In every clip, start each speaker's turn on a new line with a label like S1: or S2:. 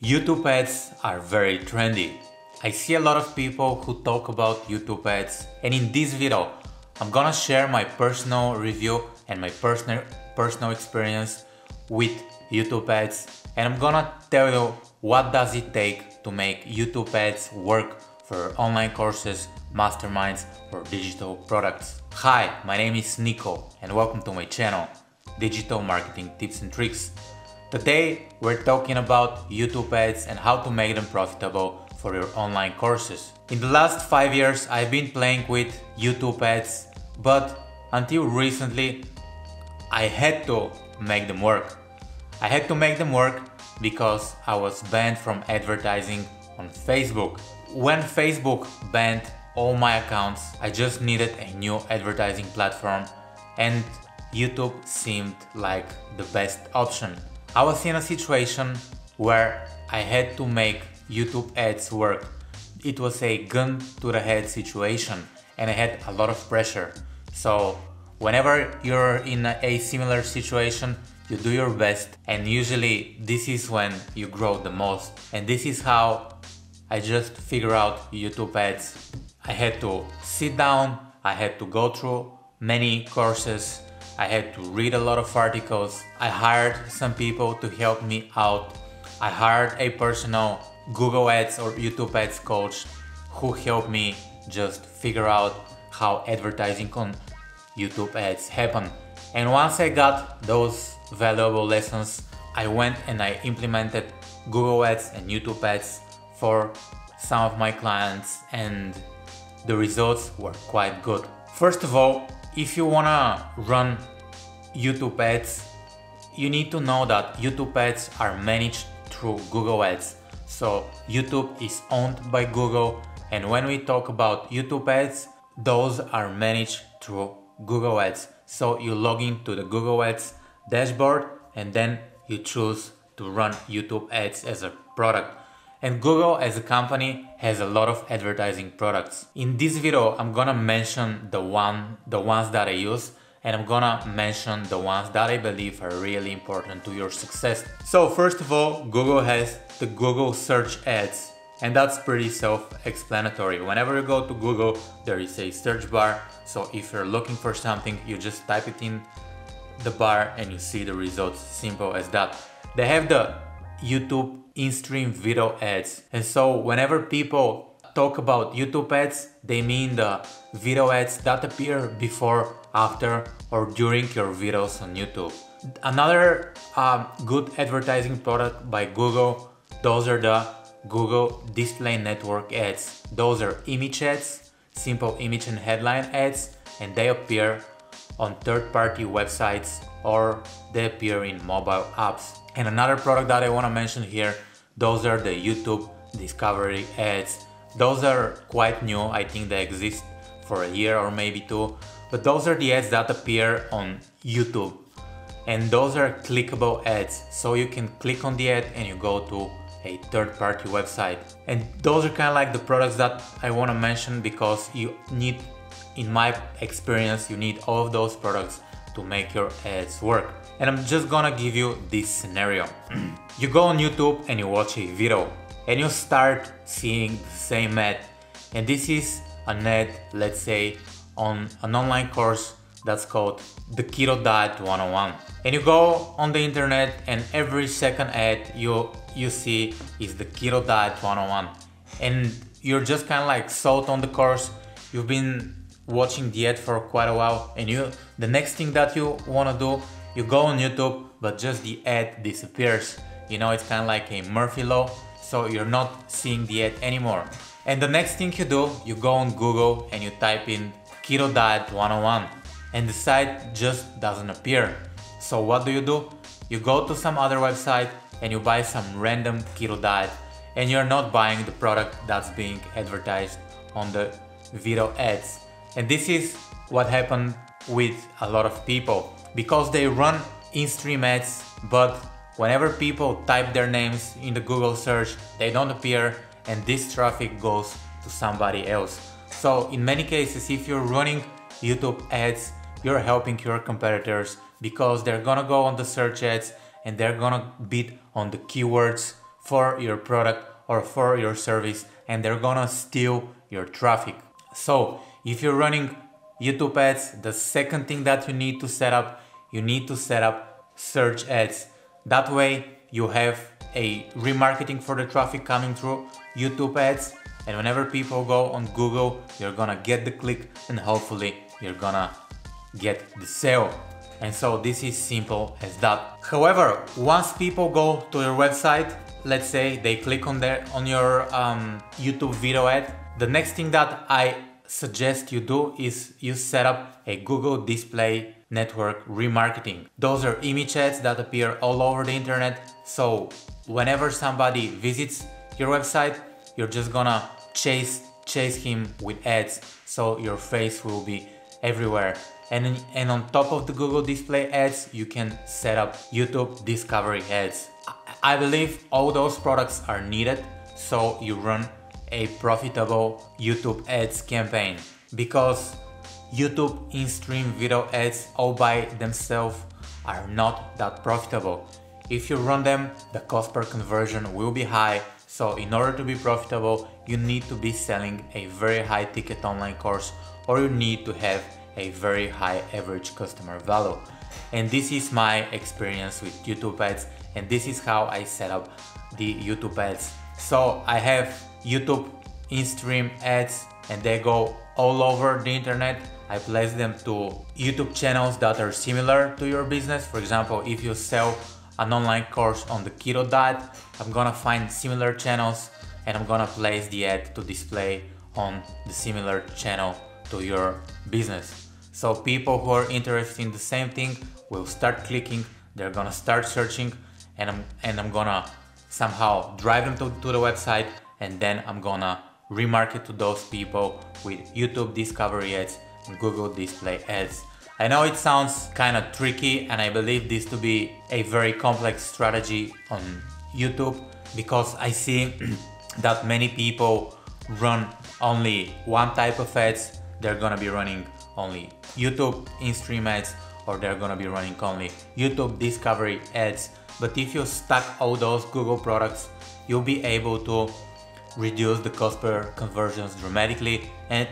S1: YouTube ads are very trendy. I see a lot of people who talk about YouTube ads, and in this video I'm gonna share my personal review and my personal experience with YouTube ads, and I'm gonna tell you what does it take to make YouTube ads work for online courses, masterminds, or digital products. Hi, my name is Nico and welcome to my channel, Digital Marketing Tips and Tricks. Today we're talking about YouTube ads and how to make them profitable for your online courses. In the last 5 years I've been playing with YouTube ads, but until recently I had to make them work. I had to make them work because I was banned from advertising on Facebook. When Facebook banned all my accounts, I just needed a new advertising platform, and YouTube seemed like the best option. I was in a situation where I had to make YouTube ads work. It was a gun to the head situation and I had a lot of pressure. So whenever you're in a similar situation, you do your best, and usually this is when you grow the most. And this is how I just figure out YouTube ads. I had to sit down, I had to go through many courses, I had to read a lot of articles. I hired some people to help me out. I hired a personal Google Ads or YouTube Ads coach who helped me just figure out how advertising on YouTube ads happen. And once I got those valuable lessons, I went and I implemented Google Ads and YouTube Ads for some of my clients, and the results were quite good. First of all, if you wanna run YouTube ads, you need to know that YouTube ads are managed through Google Ads. So YouTube is owned by Google, and when we talk about YouTube ads, those are managed through Google Ads. So you log into the Google Ads dashboard and then you choose to run YouTube ads as a product. And Google as a company has a lot of advertising products. In this video I'm gonna mention the ones that I use, and I'm gonna mention the ones that I believe are really important to your success. So first of all, Google has the Google search ads, and that's pretty self-explanatory. Whenever you go to Google, there is a search bar, so if you're looking for something, you just type it in the bar and you see the results. Simple as that. They have the YouTube in-stream video ads, and so whenever people talk about YouTube ads, they mean the video ads that appear before, after, or during your videos on YouTube. Another good advertising product by Google, those are the Google Display Network ads. Those are image ads, simple image and headline ads, and they appear on third-party websites or they appear in mobile apps. And another product that I want to mention here, those are the YouTube Discovery ads. Those are quite new, I think they exist for a year or maybe two, but those are the ads that appear on YouTube. And those are clickable ads, so you can click on the ad and you go to a third-party website. And those are kind of like the products that I want to mention because you need, in my experience, you need all of those products to make your ads work. And I'm just gonna give you this scenario. You go on YouTube and you watch a video and you start seeing the same ad, and this is an ad, let's say, on an online course that's called the Keto Diet 101. And you go on the internet and every second ad you see is the Keto Diet 101, and you're just kind of like sold on the course. You've been watching the ad for quite a while, and the next thing that you want to do, you go on YouTube, but just the ad disappears. You know, it's kind of like a Murphy Law, so you're not seeing the ad anymore. And the next thing you do, you go on Google and you type in Keto Diet 101, and the site just doesn't appear. So what do? You go to some other website and you buy some random keto diet, and you're not buying the product that's being advertised on the video ads. And this is what happened with a lot of people, because they run in-stream ads, but whenever people type their names in the Google search, they don't appear, and this traffic goes to somebody else. So in many cases, if you're running YouTube ads, you're helping your competitors because they're gonna go on the search ads and they're gonna bid on the keywords for your product or for your service, and they're gonna steal your traffic. So if you're running YouTube ads, the second thing that you need to set up, you need to set up search ads. That way you have a remarketing for the traffic coming through YouTube ads, and whenever people go on Google, you're gonna get the click and hopefully you're gonna get the sale. And so this is simple as that. However, once people go to your website, let's say they click on your YouTube video ad, the next thing that I suggest you do is you set up a Google Display Network remarketing. Those are image ads that appear all over the internet. So whenever somebody visits your website, you're just gonna chase him with ads. So your face will be everywhere. And on top of the Google Display ads, you can set up YouTube Discovery ads. I believe all those products are needed, so you run a profitable YouTube ads campaign, because YouTube in-stream video ads all by themselves are not that profitable. If you run them, the cost per conversion will be high. So in order to be profitable, you need to be selling a very high ticket online course, or you need to have a very high average customer value. And this is my experience with YouTube ads, and this is how I set up the YouTube ads. So I have YouTube in-stream ads, and they go all over the internet. I place them to YouTube channels that are similar to your business. For example, if you sell an online course on the keto diet, I'm gonna find similar channels and I'm gonna place the ad to display on the similar channel to your business. So people who are interested in the same thing will start clicking, they're gonna start searching, and I'm gonna somehow drive them to the website, and then I'm gonna remarket to those people with YouTube Discovery ads and Google Display ads. I know it sounds kind of tricky, and I believe this to be a very complex strategy on YouTube, because I see that many people run only one type of ads. They're gonna be running only YouTube in-stream ads, or they're gonna be running only YouTube Discovery ads. But if you stack all those Google products, you'll be able to reduce the cost per conversions dramatically, and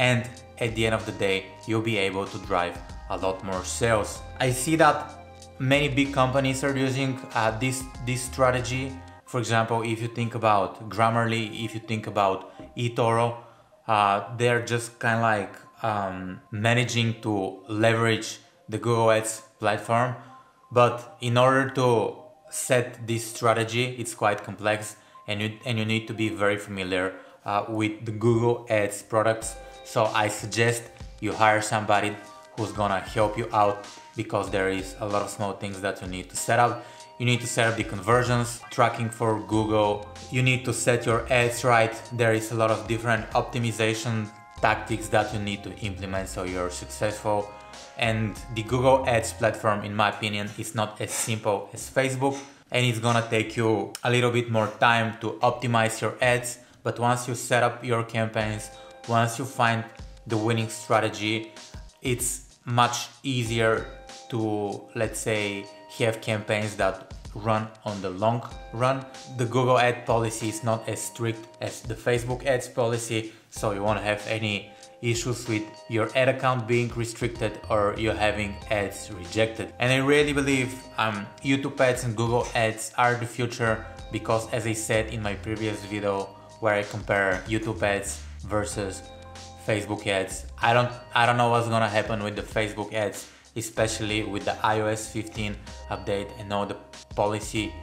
S1: at the end of the day, you'll be able to drive a lot more sales. I see that many big companies are using this strategy. For example, if you think about Grammarly, if you think about eToro, they're just kind of like managing to leverage the Google Ads platform. But in order to set this strategy, it's quite complex, and you need to be very familiar with the Google Ads products. So I suggest you hire somebody who's gonna help you out, because there is a lot of small things that you need to set up. You need to set up the conversions tracking for Google. You need to set your ads right. There is a lot of different optimization tactics that you need to implement so you're successful. And the Google Ads platform, in my opinion, is not as simple as Facebook, and it's gonna take you a little bit more time to optimize your ads. But once you set up your campaigns, once you find the winning strategy, it's much easier to, let's say, have campaigns that run on the long run. The Google ad policy is not as strict as the Facebook ads policy, so you won't have any issues with your ad account being restricted or you having ads rejected. And I really believe YouTube ads and Google ads are the future, because as I said in my previous video where I compare YouTube ads versus Facebook ads, I don't know what's gonna happen with the Facebook ads, especially with the iOS 15 update and all the policy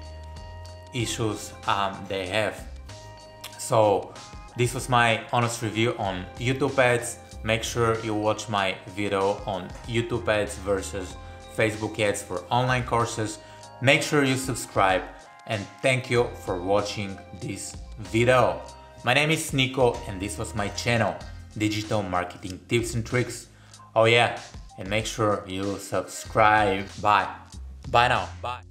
S1: issues they have. So this was my honest review on YouTube ads. Make sure you watch my video on YouTube ads versus Facebook ads for online courses. Make sure you subscribe, and thank you for watching this video. My name is Nico, and this was my channel, Digital Marketing Tips and Tricks. Oh yeah, and make sure you subscribe. Bye now. Bye.